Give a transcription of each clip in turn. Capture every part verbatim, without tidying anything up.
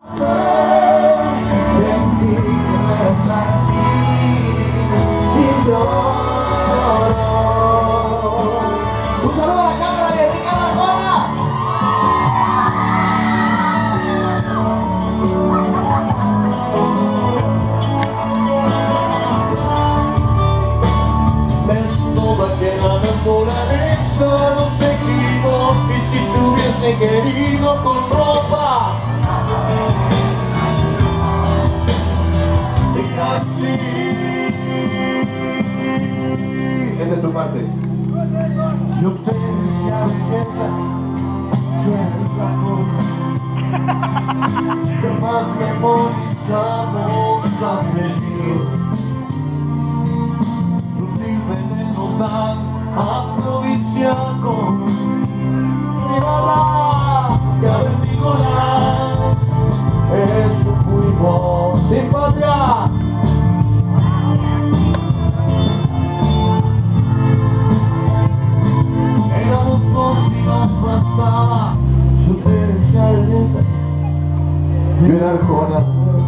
Un saludo a la cámara de Ricardo Arjona. Ves toda que la naturaleza no se equivocó, y si te hubiese querido con ropa y así. Esta es tu parte. Yo te decía belleza, yo era el flaco que más memorizamos apellidos. Sutil veneno tan afrodisíaco, mirará cavernícolas, eso fuimos sin patria. Yo te decía belleza, yo era Arjona.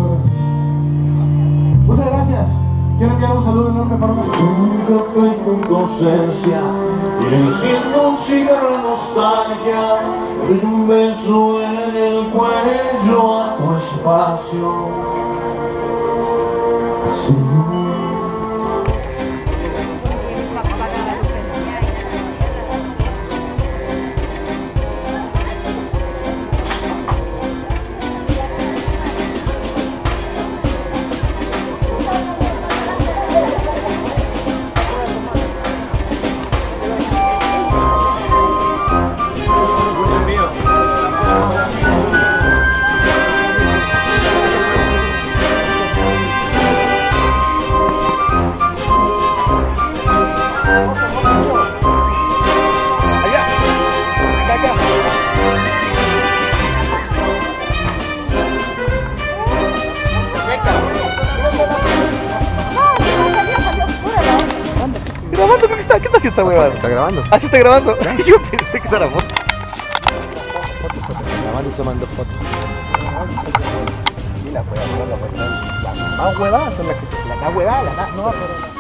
Muchas gracias. Quiero enviar un saludo enorme para un café con conciencia y enciendo un cigarro de nostalgia. Doy un beso en el cuello a tu espacio. Sí. ¿Grabando? ¿Qué está, ¿Qué está haciendo esta huevada? ¿Está grabando? ¿Ah, sí está grabando? Yo pensé que era foto. Grabando y tomando fotos. Y la huevada, la huevada. Las más huevadas son las que... Las más huevadas, las más... No, pero...